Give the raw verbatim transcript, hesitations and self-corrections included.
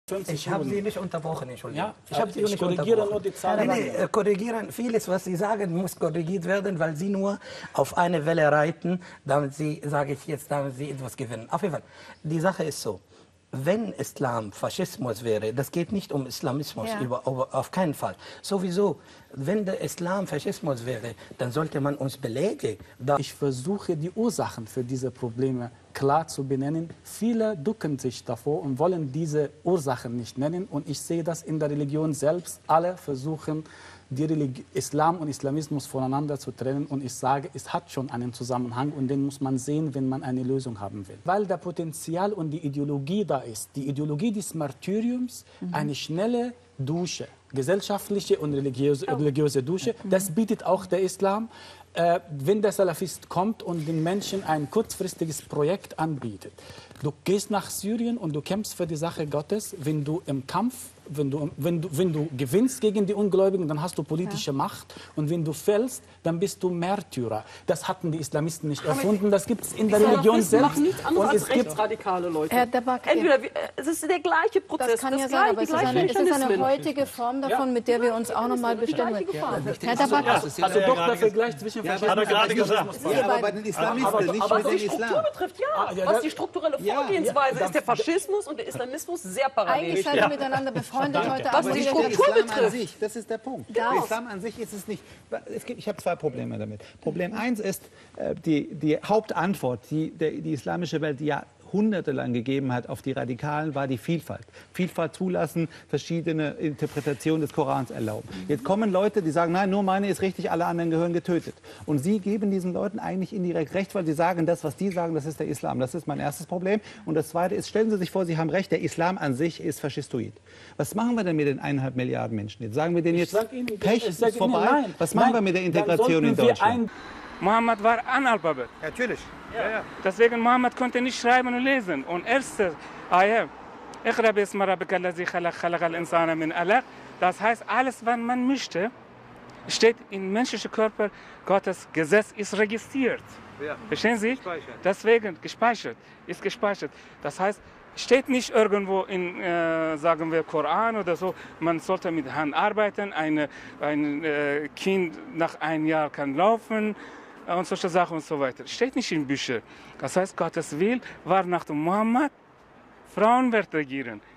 Ich habe Sie nicht unterbrochen, Entschuldigung. Ja, ich habe Sie ich nicht korrigiere unterbrochen. nur die Zahlen. Nee, nee, korrigieren. Vieles, was Sie sagen, muss korrigiert werden, weil Sie nur auf eine Welle reiten, damit Sie, sage ich jetzt, damit Sie etwas gewinnen. Auf jeden Fall, die Sache ist so. Wenn Islam Faschismus wäre, das geht nicht um Islamismus, Ja. über, über, auf keinen Fall. Sowieso, wenn der Islam Faschismus wäre, dann sollte man uns belegen. Ich versuche, die Ursachen für diese Probleme klar zu benennen. Viele ducken sich davor und wollen diese Ursachen nicht nennen. Und ich sehe das in der Religion selbst. Alle versuchen, die Religi Islam und Islamismus voneinander zu trennen. Und ich sage, es hat schon einen Zusammenhang und den muss man sehen, wenn man eine Lösung haben will. Weil der Potenzial und die Ideologie da ist. Die Ideologie des Martyriums, mhm. eine schnelle Dusche, gesellschaftliche und religiöse, oh. religiöse Dusche, mhm. das bietet auch der Islam. Äh, wenn der Salafist kommt und den Menschen ein kurzfristiges Projekt anbietet. Du gehst nach Syrien und du kämpfst für die Sache Gottes. Wenn du im Kampf, wenn du, wenn du, wenn du gewinnst gegen die Ungläubigen, dann hast du politische ja. Macht. Und wenn du fällst, dann bist du Märtyrer. Das hatten die Islamisten nicht erfunden. Das gibt es in der Religion selbst. Machen nichts anderes als rechtsradikale Leute. Herr Dabak, Entweder, es ist der gleiche Prozess. Das kann das ja gleiche, sein, aber es ist, eine, es ist eine heutige Form davon, ja. mit der wir uns auch noch mal bestimmen. Ja. Herr Dabak, ja. Also doch der Vergleich zwischen ja, hat er gerade gesagt. Ja, aber bei den Islamisten, aber, nicht aber mit was dem die Struktur Islam. betrifft, ja. Ah, ja, was die strukturelle Vorgehensweise ja, ist, der Faschismus und der Islamismus sehr parallel. eigentlich seid ihr miteinander befreundet Danke. heute Was Abend. die wieder Struktur gesagt. Der Islam an betrifft. sich, das ist der Punkt. Darauf. Der Islam an sich ist es nicht. Es gibt, ich habe zwei Probleme damit. Problem eins ist, äh, die, die Hauptantwort, die der, die islamische Welt jahrhundertelang gegeben hat auf die Radikalen, war die Vielfalt. Vielfalt zulassen, verschiedene Interpretationen des Korans erlauben. Jetzt kommen Leute, die sagen, nein, nur meine ist richtig, alle anderen gehören getötet. Und Sie geben diesen Leuten eigentlich indirekt recht, weil Sie sagen, das, was die sagen, das ist der Islam. Das ist mein erstes Problem. Und das zweite ist, stellen Sie sich vor, Sie haben recht, der Islam an sich ist faschistoid. Was machen wir denn mit den eineinhalb Milliarden Menschen? Jetzt sagen wir denen jetzt, Ihnen, Pech ist vorbei. Nein, was machen nein, wir mit der Integration in wir Deutschland? Mohammed war Analphabet. Natürlich. Ja. Ja. Deswegen Mohammed konnte nicht schreiben und lesen. Und erste Ayah, Iqra bismi rabbika allazi khalaq khalaqal insana min alaq. Das heißt, alles, was man möchte, steht im menschlichen Körper. Gottes Gesetz ist registriert. Ja. Verstehen Sie? Gespeichert. Deswegen gespeichert, ist gespeichert. Das heißt, steht nicht irgendwo in, äh, sagen wir, Koran oder so, man sollte mit Hand arbeiten, eine, ein äh, Kind nach einem Jahr kann laufen und solche Sachen und so weiter. Steht nicht in Büchern. Das heißt, Gottes Will war nach dem Mohammed, Frauen werden regieren.